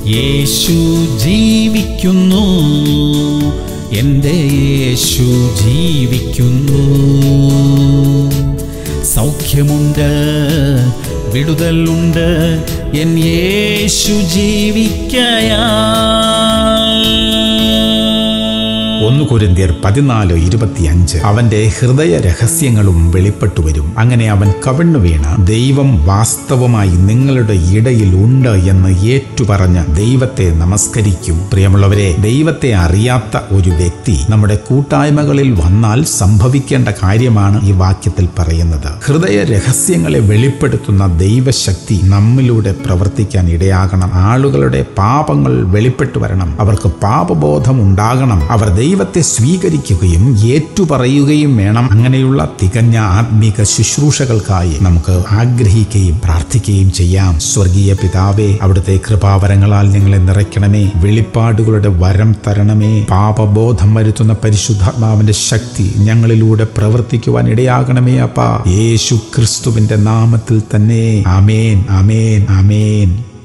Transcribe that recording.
യേശു ജീവിക്കുന്നു, എൻ്റെ യേശു ജീവിക്കുന്നു. സൗഖ്യമുണ്ട്, വിടുതലുണ്ട്, എൻ യേശു ജീവിക്കയാൽ. 1 കൊരിന്ത്യർ 14:25 അവന്റെ ഹൃദയ രഹസ്യങ്ങളും വെളിപ്പെട്ടു വരും. അങ്ങനെ അവൻ കവിണ്ണു വീണ് ദൈവം വാസ്തവമായി നിങ്ങളുടെ ഇടയിൽ ഉണ്ട് എന്ന് ഏറ്റുപറഞ്ഞ് ദൈവത്തെ നമസ്കരിക്കും. പ്രിയമുള്ളവരെ, ദൈവത്തെ അറിയാത്ത ഒരു വ്യക്തി നമ്മുടെ കൂട്ടായ്മകളിൽ വന്നാൽ സംഭവിക്കേണ്ട കാര്യമാണ് ഈ വാക്യത്തിൽ പറയുന്നത്. ഹൃദയ രഹസ്യങ്ങളെ വെളിപ്പെടുത്തുന്ന ദൈവശക്തി നമ്മിലൂടെ പ്രവർത്തിക്കാൻ ഇടയാകണം. ആളുകളുടെ പാപങ്ങൾ വെളിപ്പെട്ടു വരണം, അവർക്ക് പാപബോധം ഉണ്ടാകണം, അവർ ദൈവത്തെ സ്വീകരിക്കുകയും ഏറ്റുപറയുകയും വേണം. അങ്ങനെയുള്ള തികഞ്ഞ ആത്മീക ശുശ്രൂഷകൾക്കായി നമുക്ക് ആഗ്രഹിക്കുകയും പ്രാർത്ഥിക്കുകയും ചെയ്യാം. സ്വർഗീയ പിതാവേ, അവിടുത്തെ കൃപാവരങ്ങളാൽ ഞങ്ങളെ നിറയ്ക്കണമേ. വെളിപ്പാടുകളുടെ വരം തരണമേ. പാപബോധം വരുത്തുന്ന പരിശുദ്ധാത്മാവിന്റെ ശക്തി ഞങ്ങളിലൂടെ പ്രവർത്തിക്കുവാൻ ഇടയാകണമേ അപ്പാ. യേശു ക്രിസ്തുവിന്റെ നാമത്തിൽ തന്നെ. ആമേൻ, ആമേൻ, ആമേൻ.